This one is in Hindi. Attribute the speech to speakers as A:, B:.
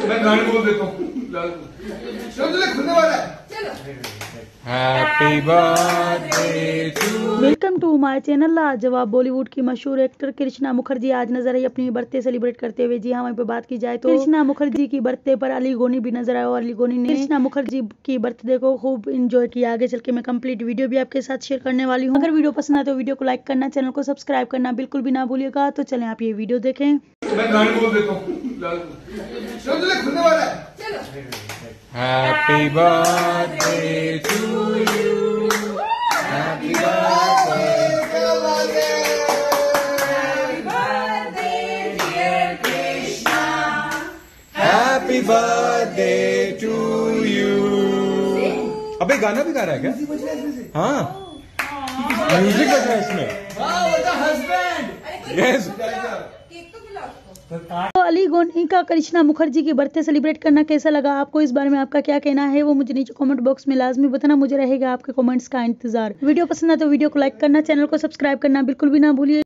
A: मैं गाने बोल देता हूँ। चलो खुलने वाला है।
B: Happy birthday to. Welcome to my channel Lajawab. Bollywood की मशहूर एक्टर कृष्णा मुखर्जी आज नजर आई अपनी बर्थडे सेलिब्रेट करते हुए। जी हाँ, वहीं पे बात की जाए तो कृष्णा मुखर्जी की बर्थडे पर अली गोनी भी नजर आया और अली गोनी ने कृष्णा मुखर्जी की बर्थडे को खूब एंजॉय किया। आगे चल के मैं कंप्लीट वीडियो भी आपके साथ शेयर करने वाली हूँ। अगर वीडियो पसंद आए तो वीडियो को लाइक करना, चैनल को सब्सक्राइब करना बिल्कुल भी ना भूलिएगा। तो चलें आप ये वीडियो देखें।
A: मैं गाने बोल देता हूँ। चलो खुलने वाला है।
B: Happy birthday to you. Happy happy birthday to you. अबे गाना भी गा रहा है क्या? हाँ, म्यूजिक बज रहा है इसमें। यस। तो अली गोनी का कृष्णा मुखर्जी की बर्थडे सेलिब्रेट करना कैसा लगा आपको? इस बारे में आपका क्या कहना है वो मुझे नीचे कमेंट बॉक्स में लाजमी बताना। मुझे रहेगा आपके कमेंट्स का इंतजार। वीडियो पसंद है तो वीडियो को लाइक करना, चैनल को सब्सक्राइब करना बिल्कुल भी ना भूलिए।